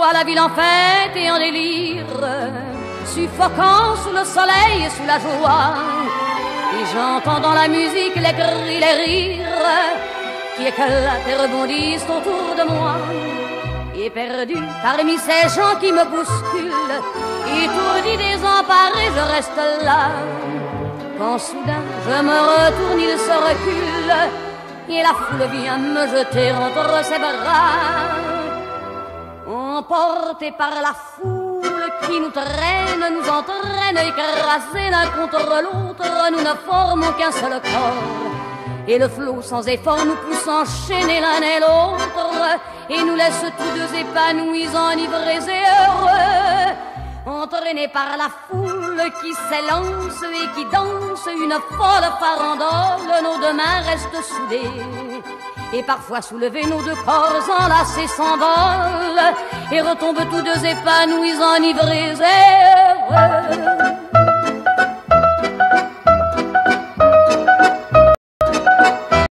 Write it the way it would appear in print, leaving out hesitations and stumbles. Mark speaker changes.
Speaker 1: vois la ville en fête et en délire, suffocant sous le soleil et sous la joie. Et j'entends dans la musique les cris, les rires qui éclatent et rebondissent autour de moi. Et perdu parmi ces gens qui me bousculent, étourdi, désemparé, je reste là. Quand soudain je me retourne, il se recule, et la foule vient me jeter entre ses bras. Emportés par la foule qui nous traîne, nous entraîne, écrasés l'un contre l'autre, nous ne formons qu'un seul corps. Et le flot sans effort nous pousse enchaîner l'un et l'autre, et nous laisse tous deux épanouis, enivrés et heureux. Entraînés par la foule qui s'élance et qui danse une folle farandole, nos deux mains restent soudées. Et parfois soulevés, nos deux corps enlacés s'envolent et retombent tous deux épanouis, enivrés et heureux.